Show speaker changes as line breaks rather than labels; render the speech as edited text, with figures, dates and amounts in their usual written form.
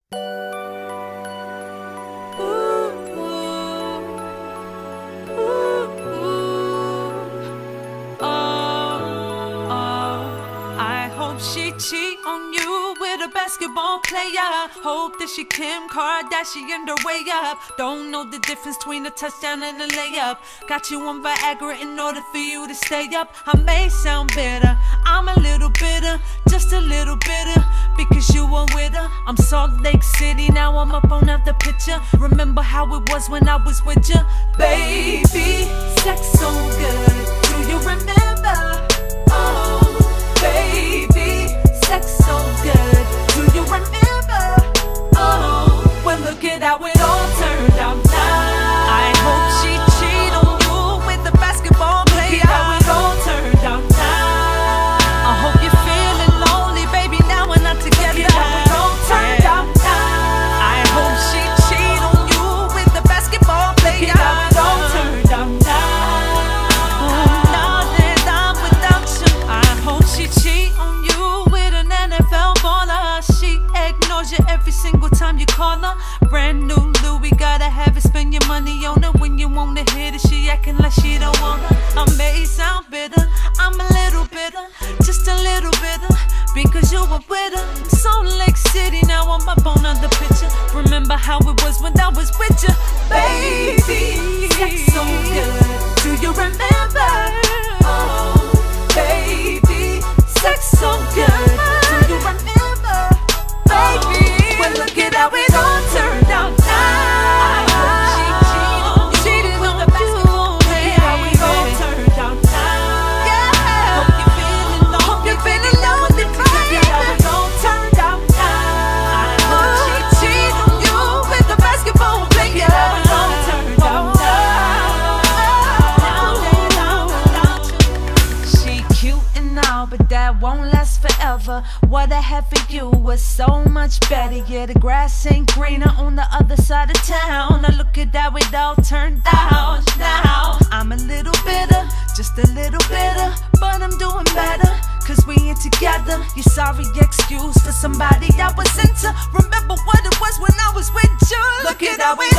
She cheat on you with a basketball player. Hope that she Kim Kardashian her way up. Don't know the difference between a touchdown and a layup. Got you on Viagra in order for you to stay up. I may sound bitter, I'm a little bitter, just a little bitter, because you were with her. I'm Salt Lake City, now I'm up on the picture. Remember how it was when I was with you, baby. Sex so good, do you remember? Oh, baby, sex so good, do you remember? Oh, well look at how it all turned out now. I hope she cheat on you with the basketball player. Look at how it all turned out now. I hope you're feeling lonely, baby, now we're not together. Look at how it all turned out now. I hope she cheat on you with the basketball player. Look at how it all turned out now. Now that I'm without you, I hope she cheat on you with an NFL baller. She ignores you every single time you call her. Brand new Louis, gotta have it, spend your money on her. When you wanna hit it, she acting like she don't want her. I may sound bitter, I'm a little bitter, just a little bitter, because you were with her. Salt Lake City, now I'm up on the picture. Remember how it was when I was with you, baby. Sex so good, do you remember? Oh, baby, sex so good, do you remember? Baby, well look at how it all turned out now. I hope she cheated on the basketball player. Look at how it all turned out now. Yeah, hope you're feeling lonely. Hope you're feeling lonely. Look at how it all turned out now. I hope she cheated on you with the basketball player. Look at how it all turned out now. She cute and all, but that won't last forever. What I had for you was so much better. Yeah, the grass ain't greener on the other side of town. Now look at how it all turned out now. I'm a little bitter, just a little bitter, but I'm doing better, cause we ain't together. Your sorry excuse for somebody I was into. Remember what it was when I was with you. Look at how it